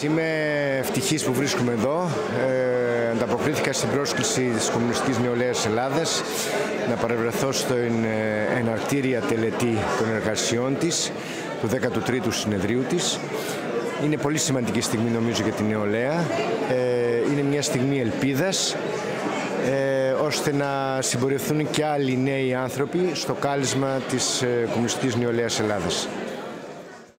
Είμαι ευτυχής που βρίσκομαι εδώ. Ανταποκρίθηκα στην πρόσκληση της Κομμουνιστικής Νεολαίας Ελλάδας να παρευρεθώ στην εναρκτήρια τελετή των εργασιών της, του 13ου συνεδρίου της. Είναι πολύ σημαντική στιγμή νομίζω για την νεολαία. Είναι μια στιγμή ελπίδας, ώστε να συμπορευθούν και άλλοι νέοι άνθρωποι στο κάλεσμα της Κομμουνιστικής Νεολαίας Ελλάδας.